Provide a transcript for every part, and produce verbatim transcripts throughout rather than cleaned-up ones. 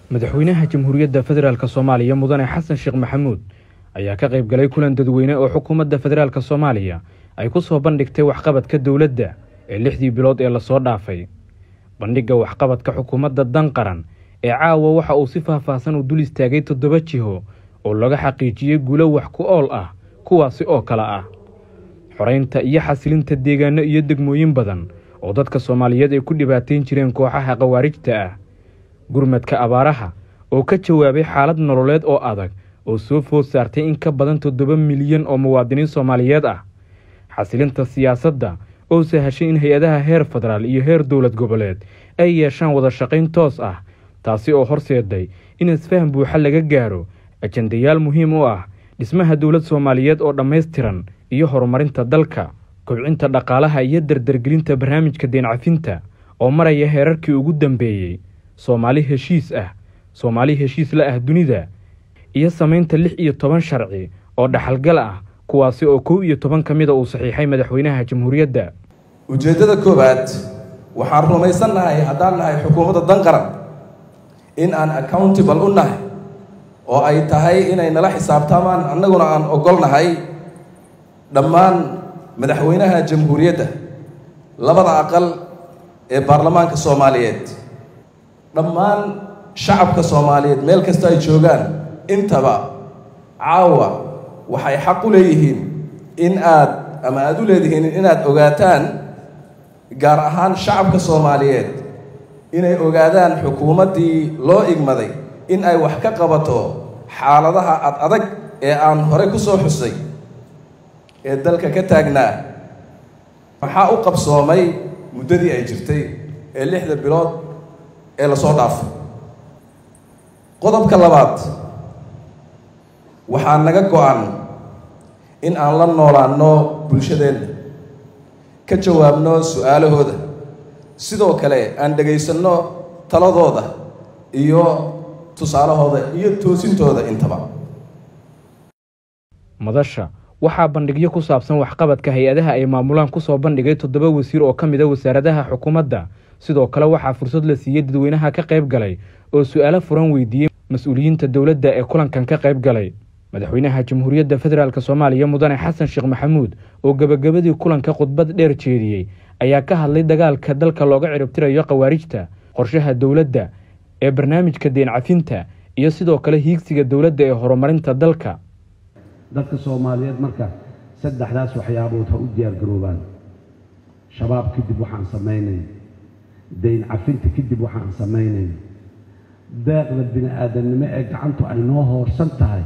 madaxweynaha jamhuuriyadda federaalka Soomaaliya mudane Xasan Sheekh Maxamuud ayaa ka qayb galay kulan dadweyne oo xukuumadda federaalka Soomaaliya ay ku soo bandhigtay waxqabadka dawladda ee lixdii bilood ee la soo dhaafay. Bandhigga waxqabadka xukuumadda dan qaran ee caawa waxa uu si faahfaahsan u dul istaagay toddoba jiho oo laga xaqiijiyay guulo wax ku ool ah kuwaasi oo kala ah xoreynta iyo xasilinta deegaano iyo degmooyin badan oo dadka Soomaaliyeed ay ku dhibaateyn jireen kooxaha qawaarijta ah, gurmadka abaaraha oo ka jawaabay xaalad nololeed oo adag oo soo food saartay in ka badan toddoba milyan oo muwaadiniin Soomaaliyeed ah, xasilinta siyaasadda oo sahashay in hay'adaha heer federaal iyo heer dawlad goboleed ay yeeshaan wada shaqayn toos ah, taasi oo horseeday in isfaham buuxa laga gaaro ajandayaal muhiim u ah dhismaha dawlad Soomaaliyeed oo dhameystiran iyo horumarinta dalka, kobcinta dhaqaalaha iyo dardargelinta barnaamijka deyn cafinta oo maraya heerarkii ugu dambeeyay, Soomaali heshiis ah, Soomaali heshiis la ah dunida, iyo sameynta lix iyo toban sharci oo dhaxalgal ah kuwaasi oo kow iyo toban kamid ah uu saxiixay madaxweynaha jamhuuriyadda. ujeedada koobaad waxaan rumaysanahay haddaan nahay xukuumadda dan qaran in aan accountable u nahay oo ay tahay inay nala xisaabtamaan annaguna aan ogolnahay dhammaan madaxweynaha jamhuuriyadda, labada aqal ee baarlamaanka Soomaaliyeed, dhammaan shacabka Soomaaliyeed meel kasta ay joogaan intaba caawa waxay xaq u leeyihiin in aad ama aad u leedihiin inaad ogaataan gaar ahaan shacabka Soomaaliyeed inay ogaadaan xukuumaddii loo igmaday in ay wax ka qabato xaaladaha ad adag ee aan hore ku soo xusay ee dalka ka taagnaa. maxaa u qabsoomay muddadii ay jirtay ee lixda bilood ee la soo dhaafay? qodobka labaad, waxaa naga go'an in aan la noolaanno bulshadeenna, ka jawaabno su'aalahooda, sidoo kale aan dhegaysanno taladooda iyo tusaalahooda iyo toosintooda intaba. madasha waxaa bandhigyo ku saabsan waxqabadka hay'adaha ay maamulaan ku soo bandhigay toddoba wasiir oo ka mid ah wasaaradaha xukuumadda. sidoo kale waxaa fursad la siiyay dadweynaha ka qayb galay oo su'aalo furan weydiiyay mas'uuliyiinta dawladda ee kulankan ka qayb galay. madaxweynaha jamhuuriyadda federaalka Soomaaliya mudane Xasan Sheekh Maxamuud oo gabagabadii kulanka khudbad dheer jeediyay ayaa ka hadlay dagaalka dalka looga ciribtirayo qawaarijta, qorshaha dawladda ee barnaamijka deyn cafinta iyo sidoo kale hiigsiga dawladda ee horumarinta dalka. dadka Soomaaliyeed marka saddexdaas waxyaabood ha u diyaar garoobaan. shabaab kadib waxaan sameynay deyn cafinta kadib waxaan sameynay deeqda bini'aadanimo ee gacantu ay noo hoorsan tahay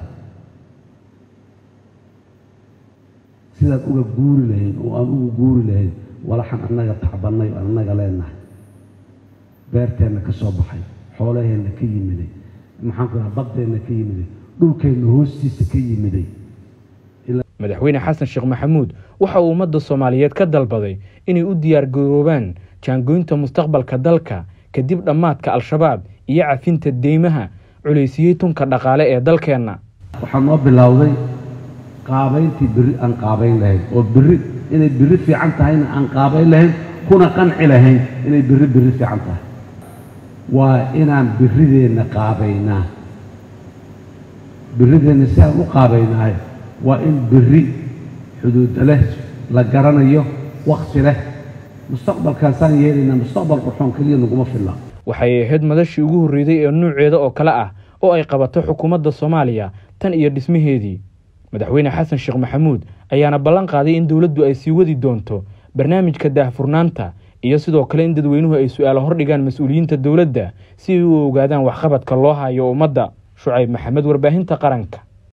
sidaad uga guuri lahayn oo aan uga guuri lahayn walaxan annaga tacbannay oo annaga leenahay, beerteenna ka soo baxay, xoolaheenna ka yimiday, maxaan ku dhahaa baddeenna ka yimiday, dhulkeenna hoostiisa ka yimiday. madaxweyne Xasan Sheekh Maxamuud waxa uu ummadda Soomaaliyeed ka dalbaday inay u diyaar garoobaan jaangoynta mustaqbalka dalka kadib dhammaadka al-shabaab iyo cafinta deymaha culeysiyay tunka dhaqaale ee dalkeenna. waxaa noo bilowday qaabayntii biri aan qaabayn lahayn oo biri inay biri fiican tahayna aan qaabayn lahayn kuna qanci lahayn inay biri biri fiican tahay. waa inaan birideenna qaabaynaa. birideenna si aan u qaabaynahay waa in biri xuduud leh la garanayo, waqti leh, mustaqbalkaasaan yeelayna mustaqbal qurxoon kaliya naguma filla. waxay ahayd madashii ugu horreeyay ee nuuceeda oo kale ah oo ay qabato xukuumadda Soomaaliya tan iyo dhismaheedii. madaxweyne Xasan Sheekh Maxamuud ayaana ballan qaaday in dawladdu ay sii wadi doonto barnaamijka daahfurnaanta iyo sidoo kale in dadweynuhu ay su'aalo hor dhigaan mas'uuliyiinta dawladda si ay u ogaadaan waxqabadka loo hayo ummadda. Shucayb Maxamed, warbaahinta qaranka.